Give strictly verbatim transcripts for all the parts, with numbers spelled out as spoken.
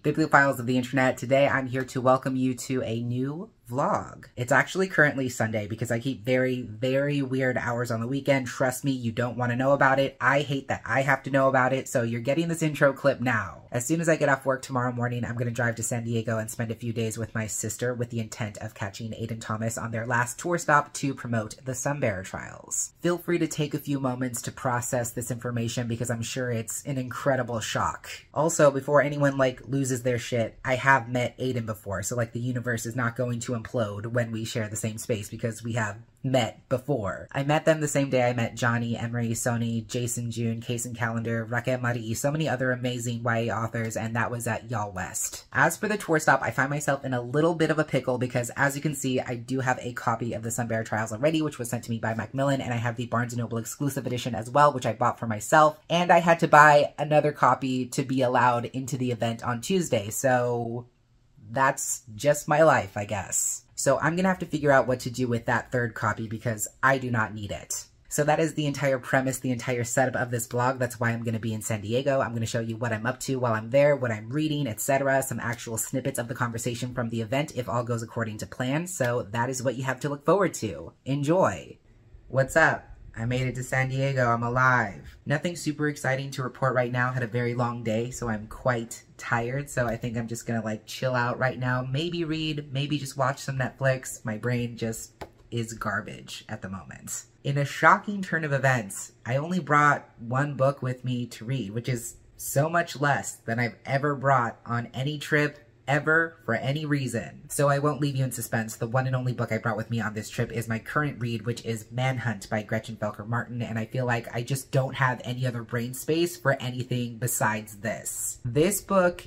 Bibliophiles of the internet, today I'm here to welcome you to a new vlog. It's actually currently Sunday because I keep very, very weird hours on the weekend. Trust me, you don't want to know about it. I hate that I have to know about it, so you're getting this intro clip now. As soon as I get off work tomorrow morning, I'm going to drive to San Diego and spend a few days with my sister with the intent of catching Aiden Thomas on their last tour stop to promote the Sunbearer trials. Feel free to take a few moments to process this information because I'm sure it's an incredible shock. Also, before anyone like loses their shit, I have met Aiden before, so like the universe is not going to implode when we share the same space because we have met before. I met them the same day I met Johnny, Emery, Sony, Jason June, Kason Calendar, Raquel Marie, so many other amazing Y A authors, and that was at Y'all West. As for the tour stop, I find myself in a little bit of a pickle because, as you can see, I do have a copy of the Sunbearer Trials already, which was sent to me by Macmillan, and I have the Barnes and Noble exclusive edition as well, which I bought for myself, and I had to buy another copy to be allowed into the event on Tuesday, so that's just my life, I guess. So I'm gonna have to figure out what to do with that third copy because I do not need it. So that is the entire premise, the entire setup of this blog. That's why I'm going to be in San Diego. I'm going to show you what I'm up to while I'm there, what I'm reading, et cetera. Some actual snippets of the conversation from the event if all goes according to plan. So that is what you have to look forward to. Enjoy. What's up? I made it to San Diego. I'm alive. Nothing super exciting to report right now. Had a very long day, so I'm quite tired. So I think I'm just going to like chill out right now. Maybe read, maybe just watch some Netflix. My brain just is garbage at the moment. In a shocking turn of events, I only brought one book with me to read, which is so much less than I've ever brought on any trip, ever, for any reason. So I won't leave you in suspense. The one and only book I brought with me on this trip is my current read, which is Manhunt by Gretchen Felker Martin, and I feel like I just don't have any other brain space for anything besides this. This book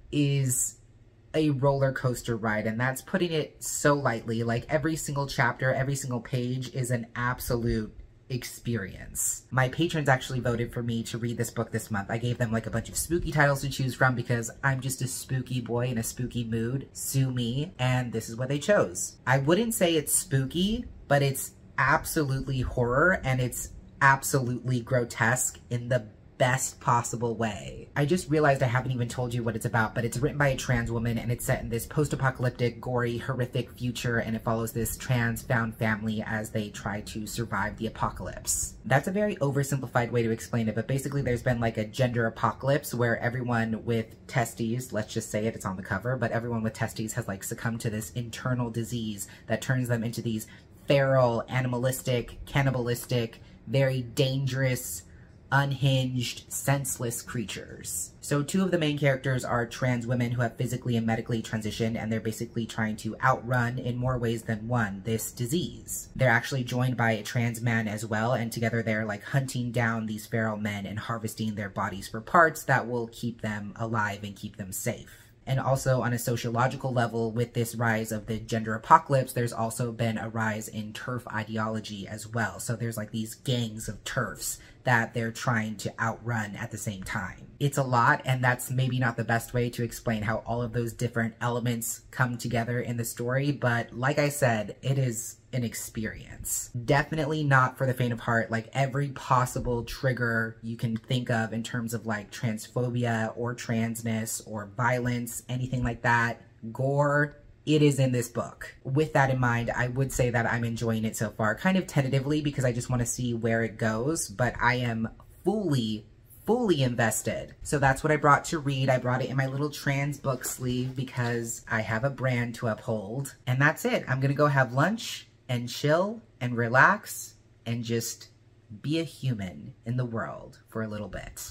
is a roller coaster ride, and that's putting it so lightly. Like, every single chapter, every single page is an absolute experience. My patrons actually voted for me to read this book this month. I gave them like a bunch of spooky titles to choose from because I'm just a spooky boy in a spooky mood. Sue me, and this is what they chose. I wouldn't say it's spooky, but it's absolutely horror, and it's absolutely grotesque in the best possible way. I just realized I haven't even told you what it's about, but it's written by a trans woman, and it's set in this post-apocalyptic, gory, horrific future, and it follows this trans found family as they try to survive the apocalypse. That's a very oversimplified way to explain it, but basically there's been like a gender apocalypse where everyone with testes, let's just say it, it's on the cover, but everyone with testes has like succumbed to this internal disease that turns them into these feral, animalistic, cannibalistic, very dangerous, unhinged, senseless creatures. So two of the main characters are trans women who have physically and medically transitioned, and they're basically trying to outrun, in more ways than one, this disease. They're actually joined by a trans man as well, and together they're like hunting down these feral men and harvesting their bodies for parts that will keep them alive and keep them safe. And also on a sociological level, with this rise of the gender apocalypse, there's also been a rise in TERF ideology as well. So there's like these gangs of TERFs that they're trying to outrun at the same time. It's a lot, and that's maybe not the best way to explain how all of those different elements come together in the story, but like I said, it is an experience. Definitely not for the faint of heart. Like, every possible trigger you can think of in terms of like transphobia or transness or violence, anything like that, gore, it is in this book. With that in mind, I would say that I'm enjoying it so far, kind of tentatively because I just want to see where it goes, but I am fully, fully invested. So that's what I brought to read. I brought it in my little trans book sleeve because I have a brand to uphold. And that's it. I'm gonna go have lunch and chill and relax and just be a human in the world for a little bit.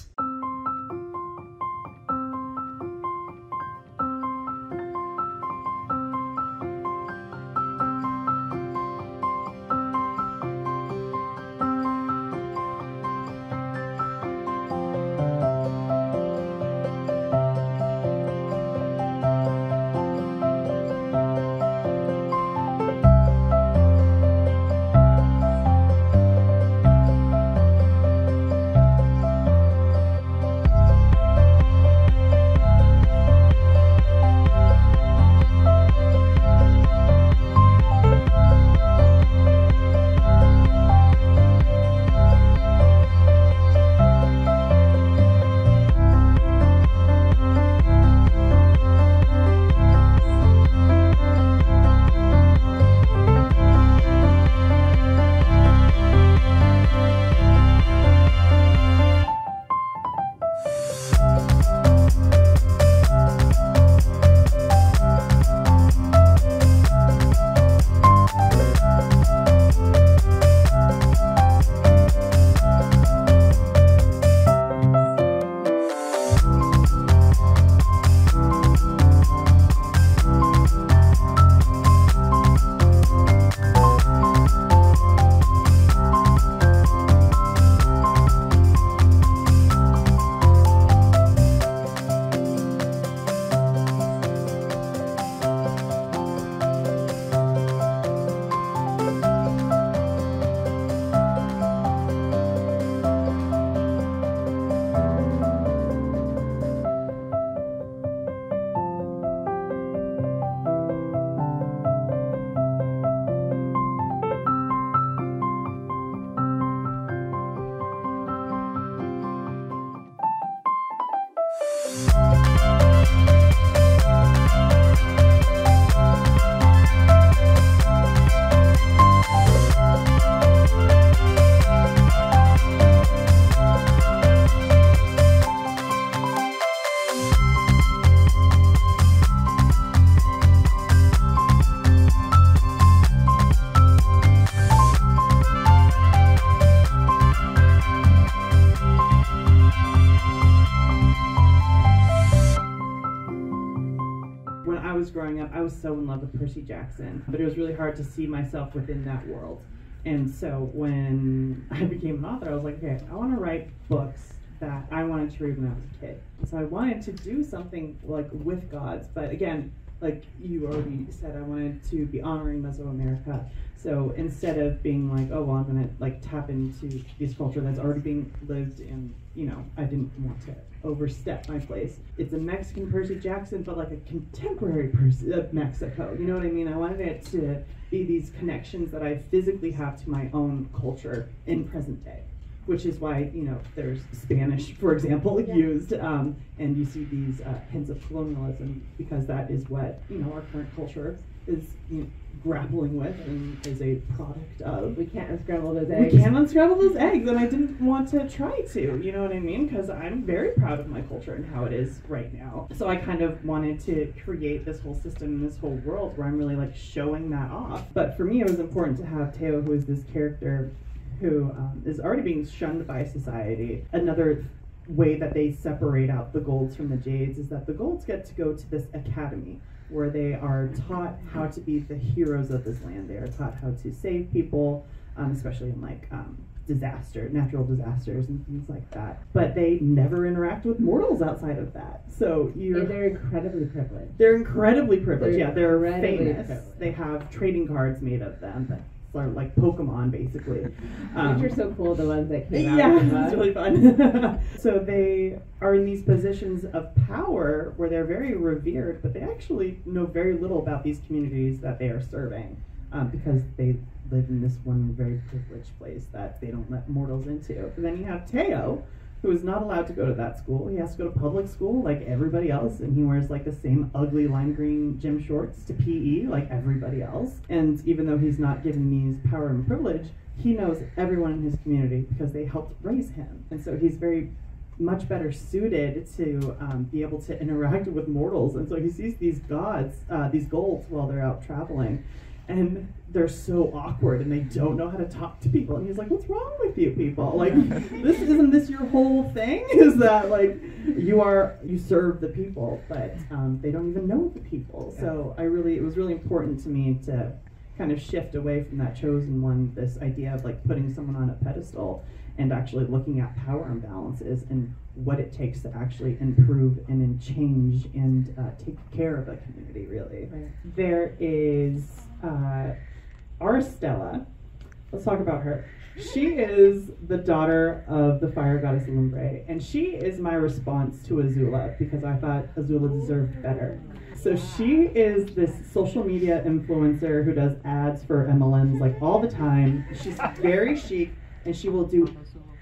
when I was growing up, I was so in love with Percy Jackson, but it was really hard to see myself within that world. And so when I became an author, I was like, okay, I want to write books that I wanted to read when I was a kid. So I wanted to do something like with gods, but again, like you already said, I wanted to be honoring Mesoamerica. So instead of being like, oh, well, I'm going to like tap into this culture that's already being lived in, you know, I didn't want to overstep my place. It's a Mexican Percy Jackson, but like a contemporary Percy, uh, Mexico. You know what I mean? I wanted it to be these connections that I physically have to my own culture in present day. Which is why, you know, there's Spanish, for example, yeah. used, um, and you see these uh, hints of colonialism, because that is what, you know, our current culture is, you know, grappling with and is a product of. We can't unscramble those eggs. We can't unscramble those eggs, and I didn't want to try to, you know what I mean? Because I'm very proud of my culture and how it is right now. So I kind of wanted to create this whole system, this whole world where I'm really, like, showing that off. But for me, it was important to have Teo, who is this character who um, is already being shunned by society. Another way that they separate out the golds from the jades is that the golds get to go to this academy where they are taught how to be the heroes of this land. They are taught how to save people, um, especially in like um, disaster, natural disasters and things like that. But they never interact with mortals outside of that. So you're and they're incredibly privileged. They're incredibly privileged. They're yeah, they're incredibly famous. privileged. They have trading cards made of them that are like Pokemon, basically. Um, Which are so cool, the ones that came out. Yeah, it's really fun. So they are in these positions of power where they're very revered, but they actually know very little about these communities that they are serving, um, because they live in this one very privileged place that they don't let mortals into. And then you have Teo, who is not allowed to go to that school. He has to go to public school like everybody else, and he wears like the same ugly lime green gym shorts to P E like everybody else. And even though he's not given these power and privilege, he knows everyone in his community because they helped raise him. And so he's very much better suited to um, be able to interact with mortals. And so he sees these gods, uh, these golds, while they're out traveling. And they're so awkward and they don't know how to talk to people. And he's like, what's wrong with you people? Like, this isn't this your whole thing? Is that like you are you serve the people, but um, they don't even know the people. So I really it was really important to me to kind of shift away from that chosen one, this idea of like putting someone on a pedestal and actually looking at power imbalances and what it takes to actually improve and then change and uh, take care of a community, really. Right. There is uh, our Stella. Let's talk about her. She is the daughter of the fire goddess Lumbre, and she is my response to Azula because I thought Azula deserved better. So she is this social media influencer who does ads for M L Ms like all the time. She's very chic, and she will do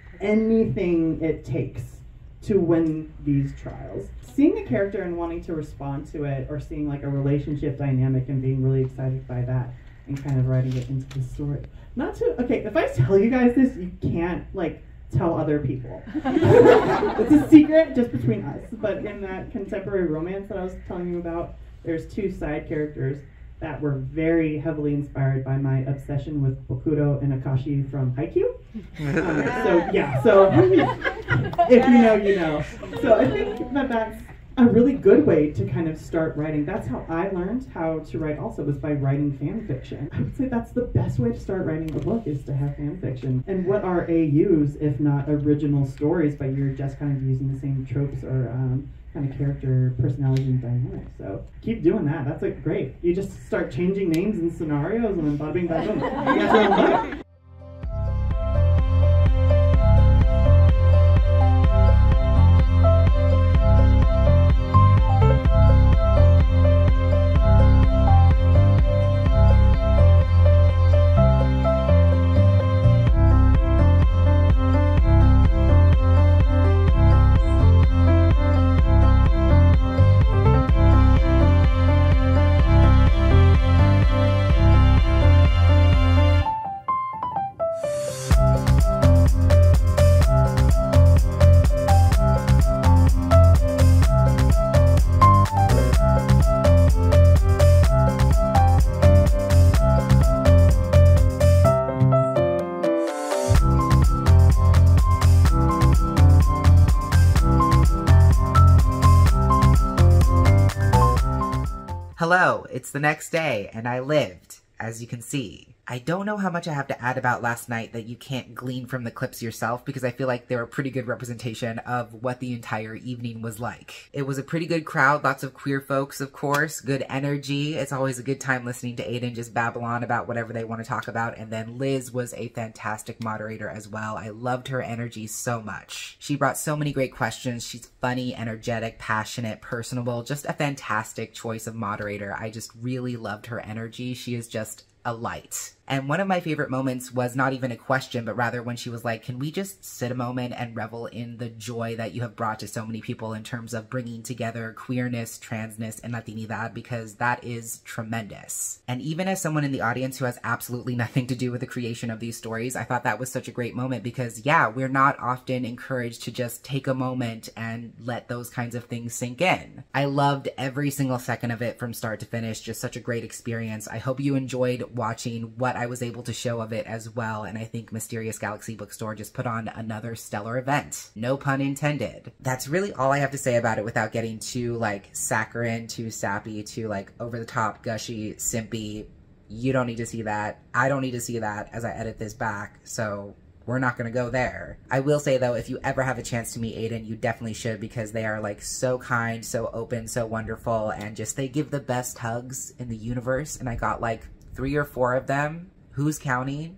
anything it takes to win these trials. Seeing a character and wanting to respond to it, or seeing like a relationship dynamic and being really excited by that and kind of writing it into the story. Not to, okay, if I tell you guys this, you can't like tell other people. It's a secret just between us. But in that contemporary romance that I was telling you about, there's two side characters that were very heavily inspired by my obsession with Bokuro and Akashi from Haikyuu. Um, so yeah, so if you know, you know. So I think that that's a really good way to kind of start writing. That's how I learned how to write also, was by writing fan fiction. I would say that's the best way to start writing a book, is to have fan fiction. And what are A Us if not original stories, but you're just kind of using the same tropes or um, kind of character personalities and dynamics. So keep doing that. That's like great. You just start changing names and scenarios and then bada bing bada boom. You guys are on book. Hello, it's the next day, and I lived, as you can see. I don't know how much I have to add about last night that you can't glean from the clips yourself, because I feel like they're a pretty good representation of what the entire evening was like. It was a pretty good crowd, lots of queer folks, of course, good energy. It's always a good time listening to Aiden just babble on about whatever they want to talk about, and then Liz was a fantastic moderator as well. I loved her energy so much. She brought so many great questions. She's funny, energetic, passionate, personable, just a fantastic choice of moderator. I just really loved her energy. She is just a light. And one of my favorite moments was not even a question, but rather when she was like, can we just sit a moment and revel in the joy that you have brought to so many people in terms of bringing together queerness, transness, and Latinidad, because that is tremendous. And even as someone in the audience who has absolutely nothing to do with the creation of these stories, I thought that was such a great moment because, yeah, we're not often encouraged to just take a moment and let those kinds of things sink in. I loved every single second of it from start to finish, just such a great experience. I hope you enjoyed watching what I was able to show of it as well, and I think Mysterious Galaxy Bookstore just put on another stellar event. No pun intended. That's really all I have to say about it without getting too, like, saccharine, too sappy, too, like, over-the-top, gushy, simpy. You don't need to see that. I don't need to see that as I edit this back, so we're not gonna go there. I will say, though, if you ever have a chance to meet Aiden, you definitely should, because they are, like, so kind, so open, so wonderful, and just they give the best hugs in the universe, and I got, like, three or four of them. Who's counting?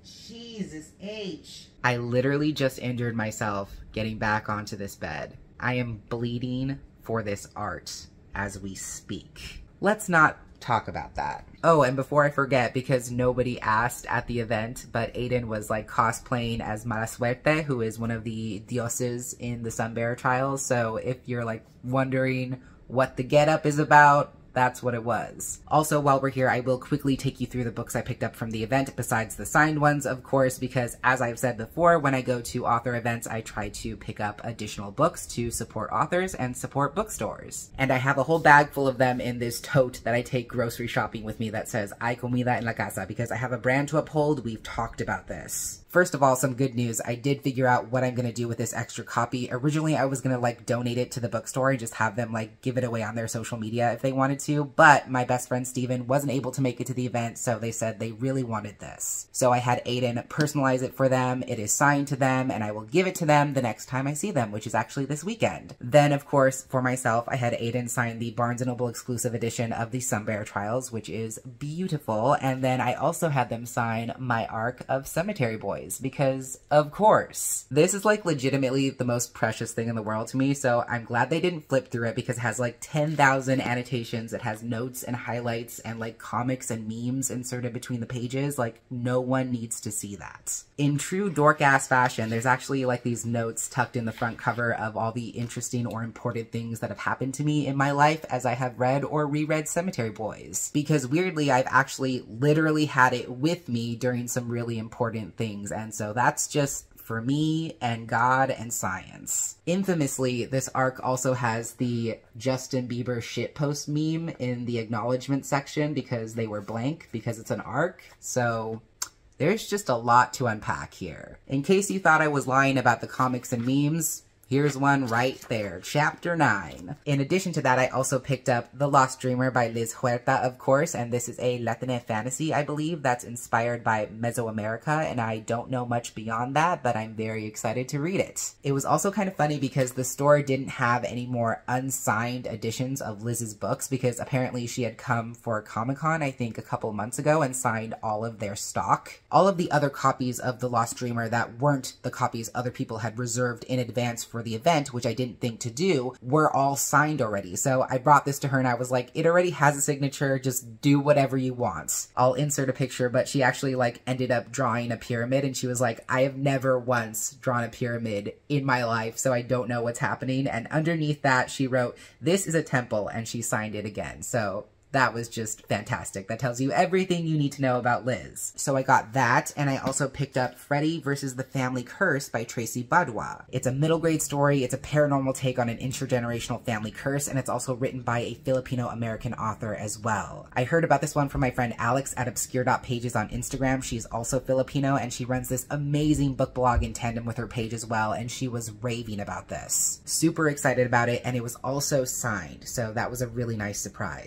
Jesus H. I literally just injured myself getting back onto this bed. I am bleeding for this art as we speak. Let's not talk about that. Oh, and before I forget, because nobody asked at the event, but Aiden was like cosplaying as Mala Suerte, who is one of the dioses in the Sunbearer trials. So if you're like wondering what the getup is about, that's what it was. Also, while we're here, I will quickly take you through the books I picked up from the event, besides the signed ones, of course, because as I've said before, when I go to author events, I try to pick up additional books to support authors and support bookstores. And I have a whole bag full of them in this tote that I take grocery shopping with me that says, Hay comida en la casa, because I have a brand to uphold. We've talked about this. First of all, some good news. I did figure out what I'm going to do with this extra copy. Originally, I was going to like donate it to the bookstore and just have them like give it away on their social media if they wanted to, but my best friend Steven wasn't able to make it to the event, so they said they really wanted this. So I had Aiden personalize it for them. It is signed to them, and I will give it to them the next time I see them, which is actually this weekend. Then, of course, for myself, I had Aiden sign the Barnes and Noble exclusive edition of the Sunbearer Trials, which is beautiful, and then I also had them sign my arc of Cemetery Boys, because, of course, this is like legitimately the most precious thing in the world to me, so I'm glad they didn't flip through it because it has like ten thousand annotations, it has notes and highlights and like comics and memes inserted between the pages. Like, no one needs to see that. In true dork-ass fashion, there's actually like these notes tucked in the front cover of all the interesting or important things that have happened to me in my life as I have read or reread Cemetery Boys. Because weirdly, I've actually literally had it with me during some really important things, and so that's just for me and God and science. Infamously, this arc also has the Justin Bieber shitpost meme in the acknowledgement section because they were blank, because it's an arc. So there's just a lot to unpack here. In case you thought I was lying about the comics and memes, here's one right there, Chapter nine. In addition to that, I also picked up The Lost Dreamer by Liz Huerta, of course, and this is a Latina fantasy, I believe, that's inspired by Mesoamerica, and I don't know much beyond that, but I'm very excited to read it. It was also kind of funny because the store didn't have any more unsigned editions of Liz's books, because apparently she had come for Comic-Con, I think, a couple months ago and signed all of their stock. All of the other copies of The Lost Dreamer that weren't the copies other people had reserved in advance for for the event, which I didn't think to do, were all signed already. So I brought this to her and I was like, it already has a signature, just do whatever you want. I'll insert a picture, but she actually like ended up drawing a pyramid and she was like, I have never once drawn a pyramid in my life, so I don't know what's happening. And underneath that she wrote, this is a temple, and she signed it again. So that was just fantastic. That tells you everything you need to know about Liz. So I got that, and I also picked up Freddy versus the Family Curse by Tracy Badwa. It's a middle grade story, it's a paranormal take on an intergenerational family curse, and it's also written by a Filipino-American author as well. I heard about this one from my friend Alex at Obscure dot Pages on Instagram. She's also Filipino, and she runs this amazing book blog in tandem with her page as well, and she was raving about this. Super excited about it, and it was also signed, so that was a really nice surprise. So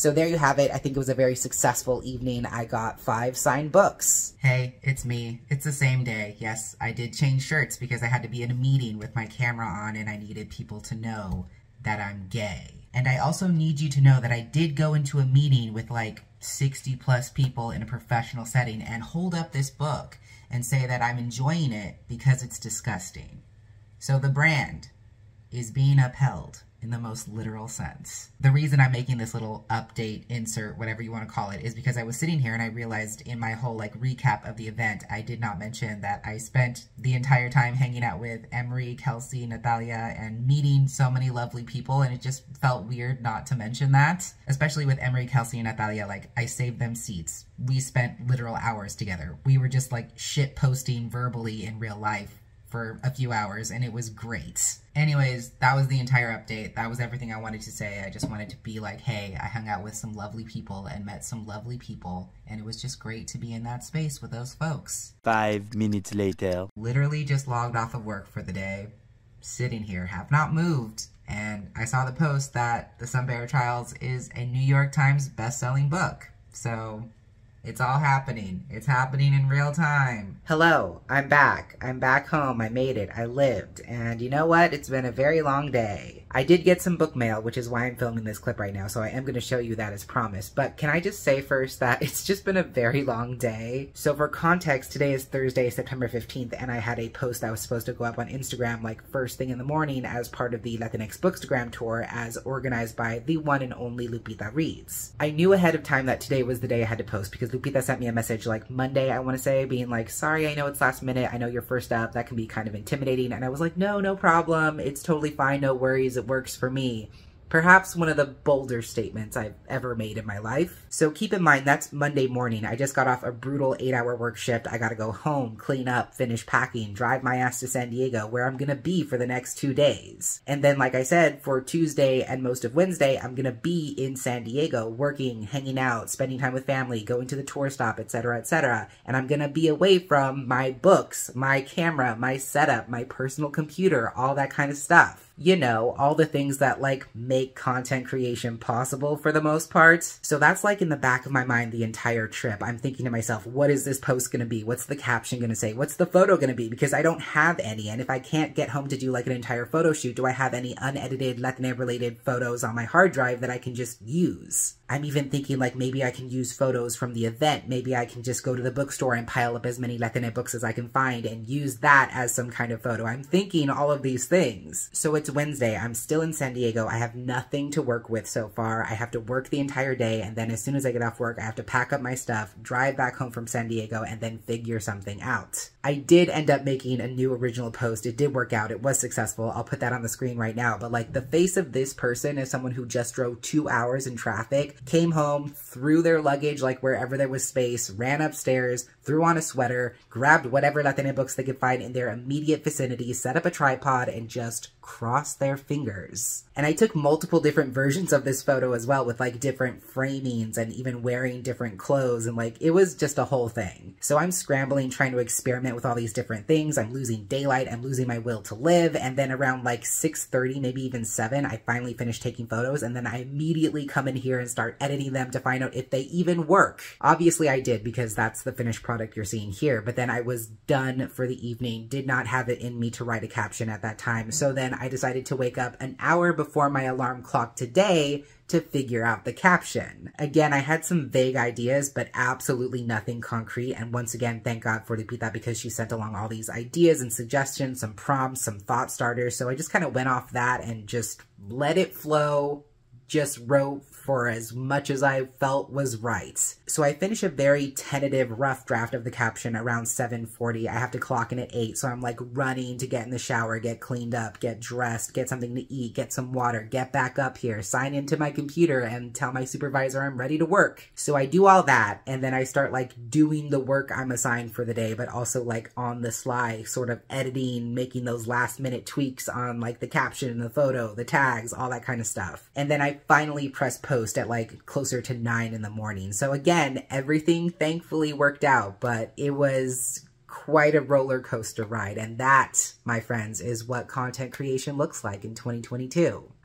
So there you have it. I think it was a very successful evening. I got five signed books. Hey, it's me. It's the same day. Yes, I did change shirts because I had to be in a meeting with my camera on and I needed people to know that I'm gay. And I also need you to know that I did go into a meeting with like sixty plus people in a professional setting and hold up this book and say that I'm enjoying it because it's disgusting. So the brand is being upheld in the most literal sense. The reason I'm making this little update, insert, whatever you want to call it, is because I was sitting here and I realized in my whole like recap of the event, I did not mention that I spent the entire time hanging out with Emery, Kelsey, Natalia, and meeting so many lovely people, and it just felt weird not to mention that. Especially with Emery, Kelsey, and Natalia, like, I saved them seats. We spent literal hours together. We were just like shit posting verbally in real life for a few hours, and it was great. Anyways, that was the entire update. That was everything I wanted to say. I just wanted to be like, hey, I hung out with some lovely people and met some lovely people, and it was just great to be in that space with those folks. Five minutes later. Literally just logged off of work for the day, sitting here, have not moved, and I saw the post that The Sunbearer Trials is a New York Times best-selling book. So it's all happening. It's happening in real time. Hello, I'm back. I'm back home. I made it. I lived. And you know what? It's been a very long day. I did get some book mail, which is why I'm filming this clip right now, so I am going to show you that as promised. But can I just say first that it's just been a very long day. So for context, today is Thursday, September fifteenth, and I had a post that was supposed to go up on Instagram like first thing in the morning as part of the Latinx Bookstagram tour as organized by the one and only Lupita Reads. I knew ahead of time that today was the day I had to post because Lupita sent me a message like Monday, I want to say, being like, sorry, I know it's last minute. I know you're first up. That can be kind of intimidating. And I was like, no, no problem. It's totally fine. No worries. It works for me. Perhaps one of the bolder statements I've ever made in my life. So keep in mind, that's Monday morning. I just got off a brutal eight-hour work shift. I gotta go home, clean up, finish packing, drive my ass to San Diego, where I'm gonna be for the next two days. And then, like I said, for Tuesday and most of Wednesday, I'm gonna be in San Diego, working, hanging out, spending time with family, going to the tour stop, et cetera, et cetera. And I'm gonna be away from my books, my camera, my setup, my personal computer, all that kind of stuff. You know, all the things that, like, make content creation possible for the most part. So that's, like, in the back of my mind the entire trip. I'm thinking to myself, what is this post gonna be? What's the caption gonna say? What's the photo gonna be? Because I don't have any, and if I can't get home to do, like, an entire photo shoot, do I have any unedited Latina-related photos on my hard drive that I can just use? I'm even thinking, like, maybe I can use photos from the event. Maybe I can just go to the bookstore and pile up as many Latina books as I can find and use that as some kind of photo. I'm thinking all of these things. So it's Wednesday. I'm still in San Diego. I have nothing to work with so far. I have to work the entire day, and then as soon as I get off work, I have to pack up my stuff, drive back home from San Diego, and then figure something out. I did end up making a new original post. It did work out. It was successful. I'll put that on the screen right now. But, like, the face of this person is someone who just drove two hours in traffic, came home, threw their luggage like wherever there was space, ran upstairs, threw on a sweater, grabbed whatever Latina books they could find in their immediate vicinity, set up a tripod, and just crossed their fingers. And I took multiple different versions of this photo as well with like different framings and even wearing different clothes, and like it was just a whole thing. So I'm scrambling trying to experiment with all these different things. I'm losing daylight, I'm losing my will to live, and then around like six thirty, maybe even seven, I finally finish taking photos, and then I immediately come in here and start editing them to find out if they even work. Obviously I did, because that's the finished product you're seeing here, but then I was done for the evening, did not have it in me to write a caption at that time, so then I decided to wake up an hour before my alarm clock today to figure out the caption. Again, I had some vague ideas, but absolutely nothing concrete, and once again, thank God for Lupita, because she sent along all these ideas and suggestions, some prompts, some thought starters, so I just kind of went off that and just let it flow, just wrote for as much as I felt was right. So I finished a very tentative, rough draft of the caption around seven forty. I have to clock in at eight, so I'm like running to get in the shower, get cleaned up, get dressed, get something to eat, get some water, get back up here, sign into my computer, and tell my supervisor I'm ready to work. So I do all that, and then I start like doing the work I'm assigned for the day, but also like on the sly, sort of editing, making those last minute tweaks on like the caption, the photo, the tags, all that kind of stuff. And then I finally press post at like closer to nine in the morning. So again, everything thankfully worked out, but it was quite a roller coaster ride. And that, my friends, is what content creation looks like in twenty twenty-two.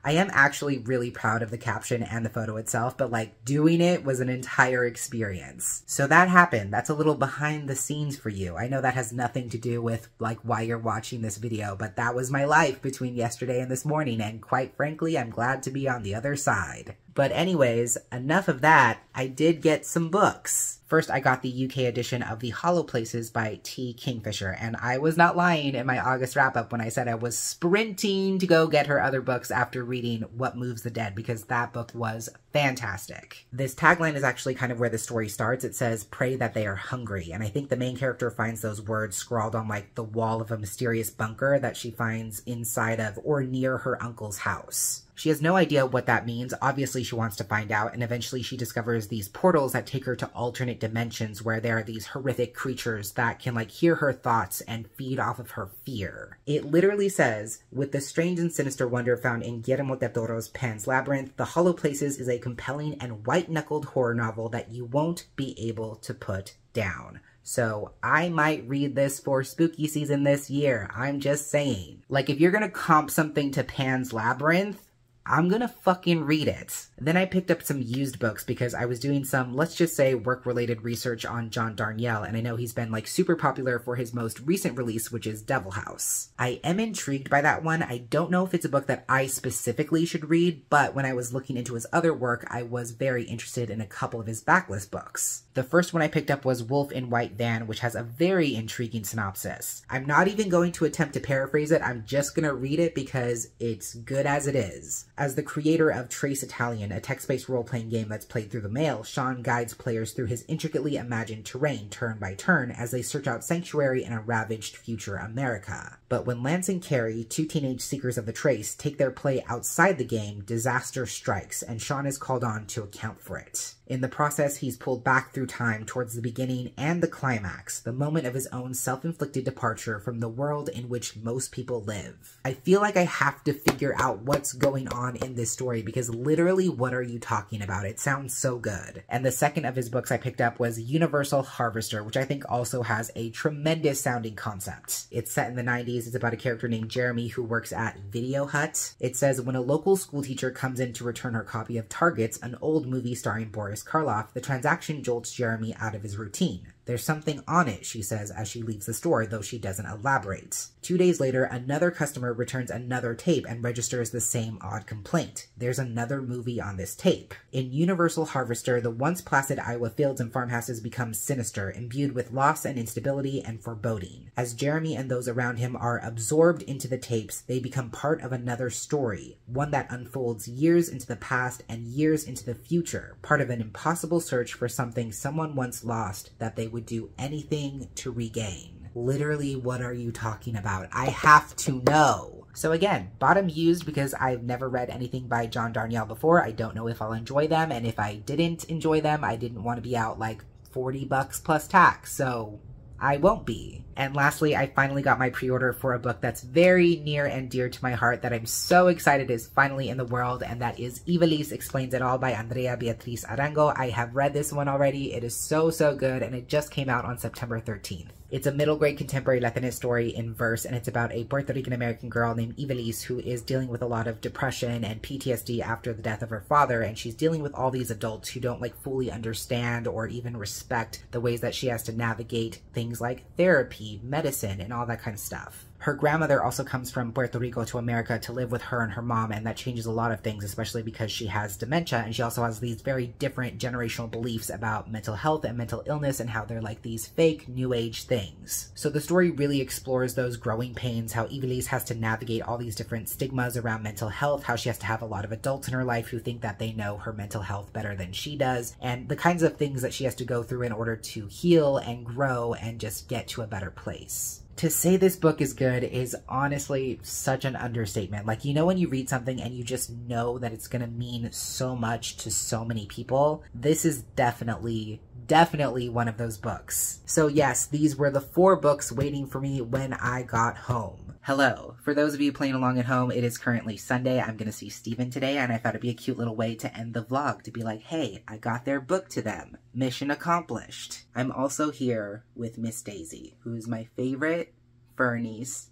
I am actually really proud of the caption and the photo itself, but like doing it was an entire experience. So that happened. That's a little behind the scenes for you. I know that has nothing to do with like why you're watching this video, but that was my life between yesterday and this morning, and quite frankly, I'm glad to be on the other side. But anyways, enough of that. I did get some books. First, I got the U K edition of The Hollow Places by T. Kingfisher, and I was not lying in my August wrap-up when I said I was sprinting to go get her other books after reading What Moves the Dead, because that book was fantastic. This tagline is actually kind of where the story starts. It says, "Pray that they are hungry," and I think the main character finds those words scrawled on like the wall of a mysterious bunker that she finds inside of or near her uncle's house. She has no idea what that means. Obviously, she wants to find out, and eventually she discovers these portals that take her to alternate dimensions where there are these horrific creatures that can, like, hear her thoughts and feed off of her fear. It literally says, "With the strange and sinister wonder found in Guillermo del Toro's Pan's Labyrinth, The Hollow Places is a compelling and white-knuckled horror novel that you won't be able to put down." So I might read this for spooky season this year. I'm just saying. Like, if you're gonna comp something to Pan's Labyrinth, I'm gonna fucking read it. Then I picked up some used books because I was doing some, let's just say, work-related research on John Darnielle, and I know he's been, like, super popular for his most recent release, which is Devil House. I am intrigued by that one. I don't know if it's a book that I specifically should read, but when I was looking into his other work, I was very interested in a couple of his backlist books. The first one I picked up was Wolf in White Van, which has a very intriguing synopsis. I'm not even going to attempt to paraphrase it, I'm just gonna read it because it's good as it is. As the creator of Trace Italian, a text-based role-playing game that's played through the mail, Sean guides players through his intricately imagined terrain, turn by turn, as they search out sanctuary in a ravaged future America. But when Lance and Carrie, two teenage seekers of the Trace, take their play outside the game, disaster strikes, and Sean is called on to account for it. In the process, he's pulled back through time towards the beginning and the climax, the moment of his own self-inflicted departure from the world in which most people live. I feel like I have to figure out what's going on in this story because literally, what are you talking about? It sounds so good. And the second of his books I picked up was Universal Harvester, which I think also has a tremendous sounding concept. It's set in the nineties. It's about a character named Jeremy who works at Video Hut. It says, when a local school teacher comes in to return her copy of Targets, an old movie starring Boris Karloff, the transaction jolts Jeremy out of his routine. There's something on it, she says as she leaves the store, though she doesn't elaborate. Two days later, another customer returns another tape and registers the same odd complaint. There's another movie on this tape. In Universal Harvester, the once placid Iowa fields and farmhouses become sinister, imbued with loss and instability and foreboding. As Jeremy and those around him are absorbed into the tapes, they become part of another story, one that unfolds years into the past and years into the future, part of an impossible search for something someone once lost that they would do anything to regain. Literally, what are you talking about? I have to know. So again, bottom used because I've never read anything by John Darnielle before. I don't know if I'll enjoy them, and if I didn't enjoy them, I didn't want to be out like forty bucks plus tax, so I won't be. And lastly, I finally got my pre-order for a book that's very near and dear to my heart that I'm so excited is finally in the world, and that is Ivelisse Explains It All by Andrea Beatriz Arango. I have read this one already. It is so, so good, and it just came out on September thirteenth. It's a middle grade contemporary Latinx story in verse, and it's about a Puerto Rican American girl named Ivelisse who is dealing with a lot of depression and P T S D after the death of her father, and she's dealing with all these adults who don't like fully understand or even respect the ways that she has to navigate things like therapy, medicine, and all that kind of stuff. Her grandmother also comes from Puerto Rico to America to live with her and her mom, and that changes a lot of things, especially because she has dementia, and she also has these very different generational beliefs about mental health and mental illness and how they're like these fake new age things. So the story really explores those growing pains, how Ivelisse has to navigate all these different stigmas around mental health, how she has to have a lot of adults in her life who think that they know her mental health better than she does, and the kinds of things that she has to go through in order to heal and grow and just get to a better place. To say this book is good is honestly such an understatement. Like, you know when you read something and you just know that it's gonna mean so much to so many people? This is definitely, definitely one of those books. So yes, these were the four books waiting for me when I got home. Hello. For those of you playing along at home, it is currently Sunday. I'm gonna see Steven today, and I thought it'd be a cute little way to end the vlog, to be like, hey, I got their book to them. Mission accomplished. I'm also here with Miss Daisy, who is my favorite fur niece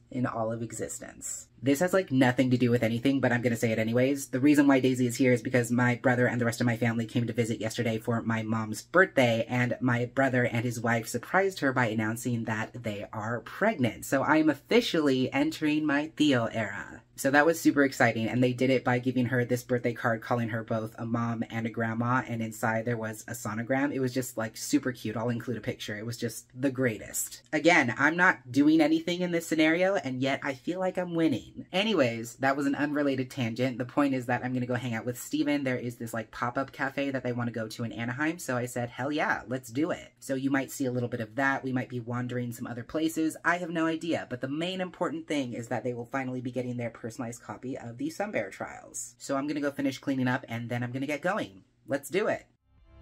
in all of existence. This has like nothing to do with anything, but I'm gonna say it anyways. The reason why Daisy is here is because my brother and the rest of my family came to visit yesterday for my mom's birthday, and my brother and his wife surprised her by announcing that they are pregnant. So I am officially entering my Theo era. So that was super exciting, and they did it by giving her this birthday card calling her both a mom and a grandma, and inside there was a sonogram. It was just like super cute. I'll include a picture. It was just the greatest. Again, I'm not doing anything in this scenario, and yet I feel like I'm winning. Anyways, that was an unrelated tangent. The point is that I'm gonna go hang out with Steven. There is this like pop-up cafe that they want to go to in Anaheim, so I said, hell yeah, let's do it. So you might see a little bit of that. We might be wandering some other places. I have no idea, but the main important thing is that they will finally be getting their personalized copy of the Sun Bear Trials. So I'm gonna go finish cleaning up and then I'm gonna get going. Let's do it.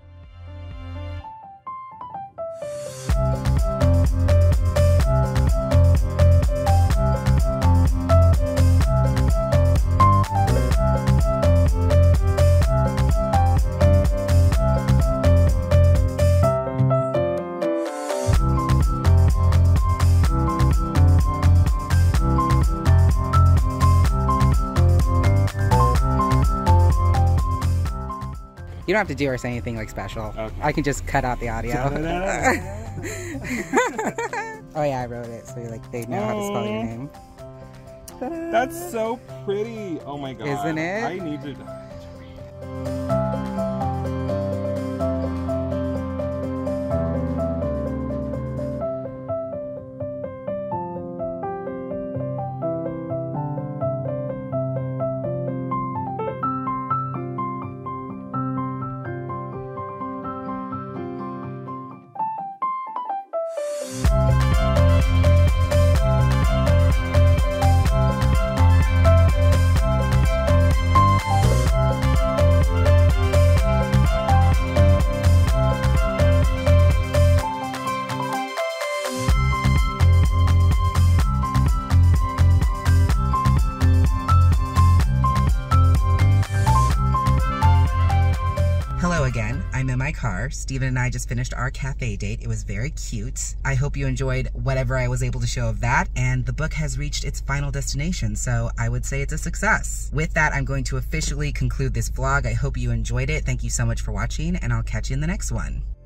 You don't have to do or say anything like special. Okay. I can just cut out the audio. Oh yeah, I wrote it, so like they know oh. how to spell your name. That's so pretty. Oh my god. Isn't it? I need to. Again, I'm in my car. Steven and I just finished our cafe date. It was very cute. I hope you enjoyed whatever I was able to show of that, and the book has reached its final destination, so I would say it's a success. With that, I'm going to officially conclude this vlog. I hope you enjoyed it. Thank you so much for watching, and I'll catch you in the next one.